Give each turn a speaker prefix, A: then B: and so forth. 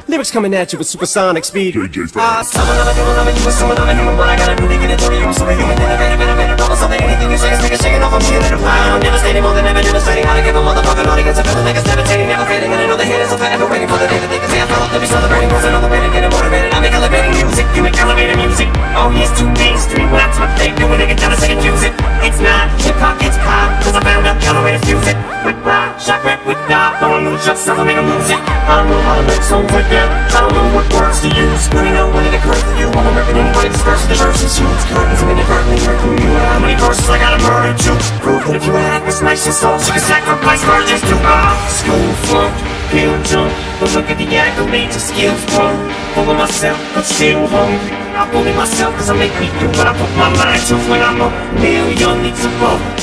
A: Lyrics coming at you with supersonic speed.
B: Some of them are human, I'm a some of them are human, but I gotta really get it to you. I'm so human, innovative, double something, anything you say is nigga shaking off, I'm feeling a pound. Devastating, more than ever, demonstrating how to give a motherfucking audience a feeling like it's devastating, never fading, and I know the haters are forever waiting for the day that they can say I fell off to be celebrating, cause I know the way to get it motivated. I make elevating music, you make elevated music. Oh, he's too mainstream, well that's my thing, do when they get down to say use it. It's not hip-hop, it's pop, cause I found out the other way to fuse it. With rock, shock rap with dot, throwing new shots, never make them lose it. I don't know how to make songs like that, I don't know what words to use. Let me know when it occurs to you, I'm ripping anybody disperse the verse and shoots. Curtains and inadvertently hurting you, and how many verses I gotta murder to prove that if you act this nice and soul, you can sacrifice virgins to school flunked, feel drunk, but look at the accolades and skills wrong. Full of myself, but still hungry. I bully myself cause I make me do what I put my mind to. When I'm a million leagues above,